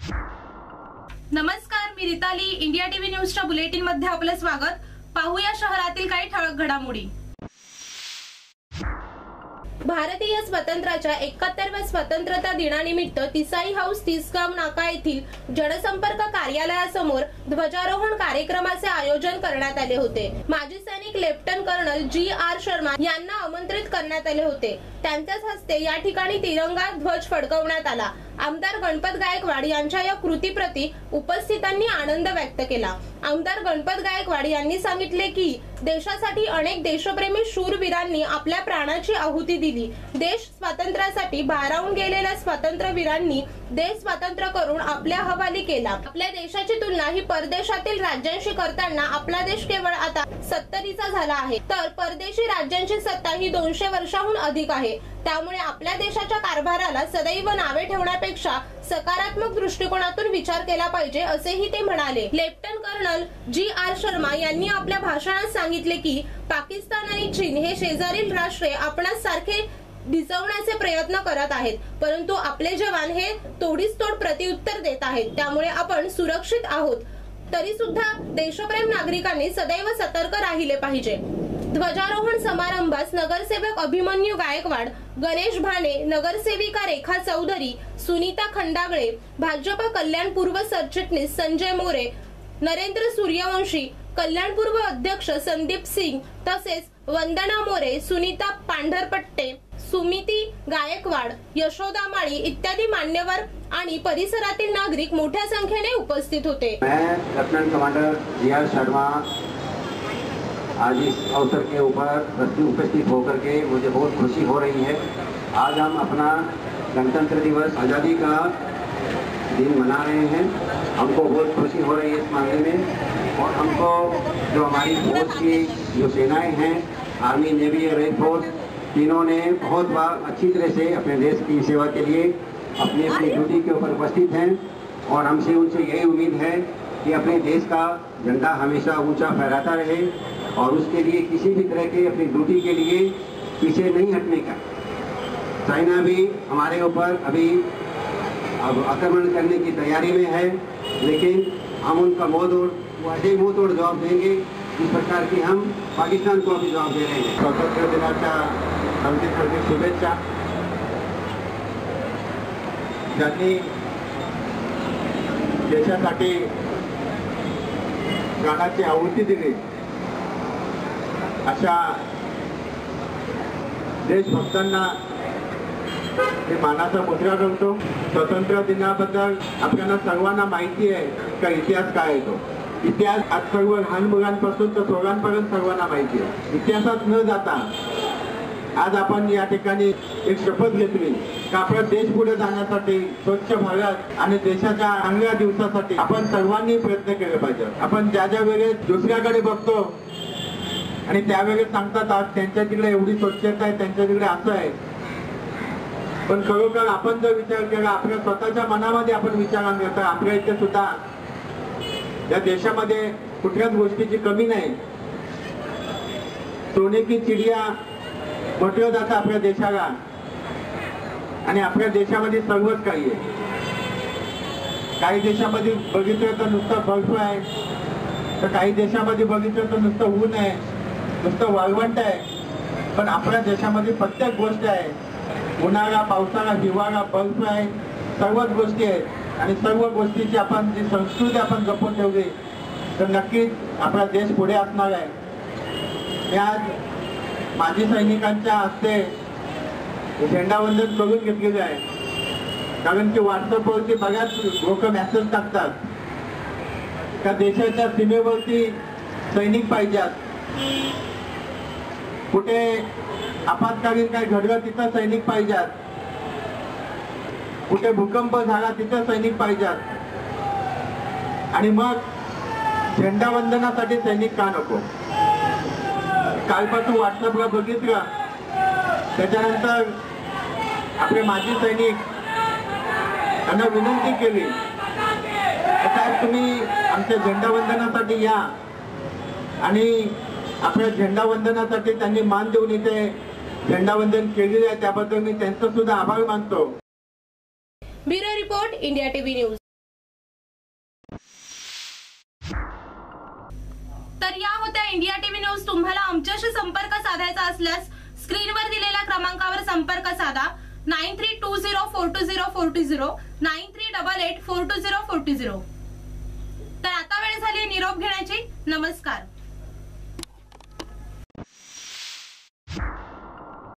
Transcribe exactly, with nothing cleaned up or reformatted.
नमस्कार, मी Ritali. India TV न्यूजच्या बुलेटिन मध्ये आपलं स्वागत. पाहूया शहरातील काही ठळक घडामोडी. भारतीय स्वातंत्र्याच्या एकाहत्तराव्या स्वातंत्र्यता दिनानिमित्त तिसाई हाऊस तिसगाव नाका येथील जनसंपर्क कार्यालयासमोर ध्वजारोहण कार्यक्रमाचे आयोजन करण्यात आले होते. माजी सैनिक lieutenant colonel G R Sharma यांना आमंत्रित करण्यात आले होते. त्यांच्याच हस्ते या ठिकाणी तिरंगा ध्वज फडकवण्यात आला. आमदार गणपत गायकवाड यांच्या या कृतीप्रती उपस्थितांनी आनंद व्यक्त केला. आमदार गणपत गायकवाड यांनी सांगितले की देशासाठी अनेक देशप्रेमी शूरवीरांनी आपल्या प्राणाची आहुती दिली. देश स्वातंत्र्यासाठी भारावून गेलेल्या स्वातंत्र्यवीरांनी देश स्वातंत्र्य करून आपल्या हवाली केला. आपल्या देशाची तुलना ही परदेशातील राज्यांशी करताना आपला देश केवळ आता सत्तरीचा झाला आहे, तर परदेशी राज्यांची सत्ता ही दोनशे वर्षाहून अधिक आहे. त्यामुळे आपल्या देशाच्या कारभाराला सदैव नावे ठेवण्यापेक्षा सकारात्मक दृष्टिकोनातून विचार केला पाहिजे, असेही ते म्हणाले. Lieutenant colonel G R Sharma यांनी आपल्या भाषणात सांगितले की पाकिस्तान आणि चीन हे शेजारील राष्ट्रे आपणास सारखे दिसवण्याचे प्रयत्न करत आहेत, परंतु आपले जवान हे तोडीस तोड प्रत्युत्तर देत आहेत. त्यामुळे आपण सुरक्षित आहोत. तरी सुद्धा देशप्रेम नागरिकांनी सदैव सतर्क राहिले पाहिजे. ध्वजारोहण समारंभास नगरसेवक अभिमन्यू गायकवाड, गणेश भाने, नगरसेविका रेखा चौधरी, सुनीता खंडागळे, भाजप कल्याण पूर्व सरचिटणीस संजय मोरे, नरेंद्र सूर्यवंशी, कल्याण पूर्व अध्यक्ष संदीप सिंग तसेच वंदना मोरे, सुनीता पांढरपट्टे, सुमिती गायकवाड, यशोदा माळी इत्यादी मान्यवर आणि परिसरातील नागरिक मोठ्या संख्येने उपस्थित होते. मैं lieutenant commander G R Sharma आज इस अवसर के ऊपर उपस्थित होकर के मुझे बहुत खुशी हो रही है. आज हम अपना गणतंत्र दिवस आज़ादी का दिन मना रहे हैं. हमको बहुत खुशी हो रही है इस मामले में. और हमको जो हमारी फोर्स की जो सेनाएं हैं, आर्मी, नेवी और एयर फोर्स, तीनों ने बहुत बार अच्छी तरह से अपने देश की सेवा के लिए अपनी अपनी ड्यूटी के ऊपर उपस्थित हैं. और हमसे उनसे यही उम्मीद है कि अपने देश का झंडा हमेशा ऊंचा फहराता रहे और उसके लिए किसी भी तरह के अपनी ड्यूटी के लिए पीछे नहीं हटने का. चाइना भी हमारे ऊपर अभी अब आक्रमण करने की तैयारी में है, लेकिन हम उनका मुंह तोड़ वैसे मुंह तोड़ जवाब देंगे जिस प्रकार की हम पाकिस्तान को अभी जवाब दे रहे हैं. स्वातंत्र्य दिनाच्या हार्दिक हार्दिक शुभेच्छा. ज्यांनी देशासाठी प्राणाची आहुती दिली अशा देशभक्तांना मी मानाचा मुद्रा करतो. स्वातंत्र्य दिनाबद्दल आपल्याला सर्वांना माहिती आहे का इतिहास काय आहे. तो इतिहास आज सर्व लहान मुलांपासून तर थोरांपर्यंत सर्वांना माहिती आहे. इतिहासात न जाता आज आपण या ठिकाणी एक शपथ घेतली की आपला देश पुढे जाण्यासाठी, स्वच्छ भारत आणि देशाच्या चांगल्या दिवसासाठी आपण सर्वांनी प्रयत्न केले पाहिजे. आपण ज्या ज्या वेळेस दुसऱ्याकडे बघतो आणि त्यावेळेस सांगतात आज त्यांच्या तिकडे एवढी स्वच्छता आहे, त्यांच्या तिकडे असं आहे, पण खरोखर आपण जर विचार केला आपल्या स्वतःच्या मनामध्ये आपण विचार आणला तर आपल्या इथे सुद्धा या देशामध्ये कुठल्याच गोष्टीची कमी नाही. सोने की चिडिया म्हटलं जातं आपल्या देशाला आणि आपल्या देशामध्ये सर्वच काही आहे. काही देशामध्ये बघितलं तर नुसतं बर्फ आहे, तर काही देशामध्ये बघितलं तर नुसतं ऊन आहे, नुसतं वाळवंट आहे. पण आपल्या देशामध्ये प्रत्येक गोष्ट आहे. उन्हाळा, पावसाळा, हिवाळा, बर्फ आहे, सर्वच गोष्टी आहेत. आणि सर्व गोष्टीची आपण जी संस्कृती आपण जपून ठेवली तर नक्कीच आपला देश पुढे असणार आहे. मी आज माजी सैनिकांच्या हस्ते झेंडावंदन करून घेतलेले आहे. कारण की व्हॉट्सअपवरती बऱ्याच लोक मेसेज टाकतात का देशाच्या सीमेवरती सैनिक पाहिजेत, कुठे आपत्कालीन काय घडलं तिथं सैनिक पाहिजेत, कुठे भूकंप झाला तिथं सैनिक पाहिजेत, आणि मग झेंडावंदनासाठी सैनिक का नको. कालपासून व्हॉट्सअपला बघितलं, त्याच्यानंतर आपले माजी सैनिक त्यांना विनंती केली साहेब तुम्ही आमच्या झेंडावंदनासाठी या, आणि आपल्या झेंडावंदनासाठी त्यांनी मान देऊन इथे झेंडावंदन केलेले आहे, त्याबद्दल मी त्यांचा सुद्धा आभार मानतो. Bureau report, India TV news. तर या होत्या इंडिया टीव्ही न्यूज. तुम्हाला आमच्याशी संपर्क साधायचा असल्यास स्क्रीनवर दिलेल्या क्रमांकावर संपर्क साधा. Nine three two zero four two zero four two zero nine three double eight four two zero four two zero. तर आता वेळ झाली निरोप घेण्याची. नमस्कार.